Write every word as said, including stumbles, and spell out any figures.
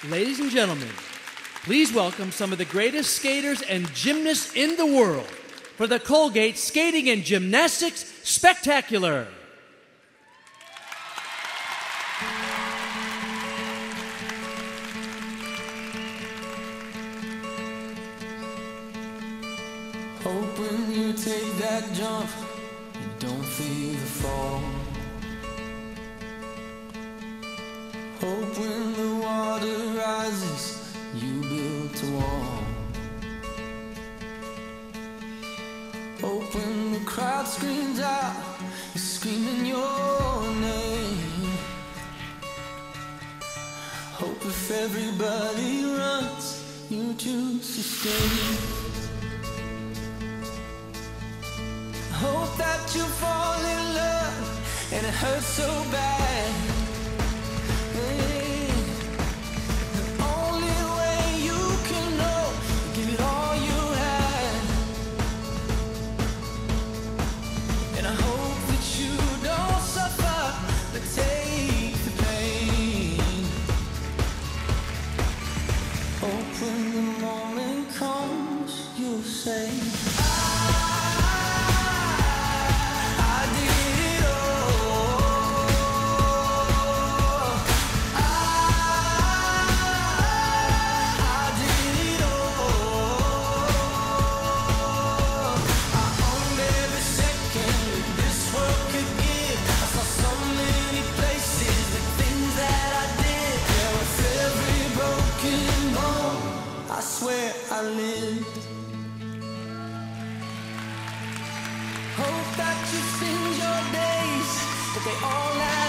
Ladies and gentlemen, please welcome some of the greatest skaters and gymnasts in the world for the Colgate Skating and Gymnastics Spectacular. Hope when you take that jump, you don't feel the fall. Hope when the water rises, you build a wall. Hope when the crowd screams out, you're screaming your name. Hope if everybody runs, you choose to stay. Hope that you fall in love and it hurts so bad. Hey, the only way you can know, give it all you had. And I hope that you don't suffer, but take the pain. Hope when the moment comes, you'll say, I lived. Hope that you spend your days, but they all last.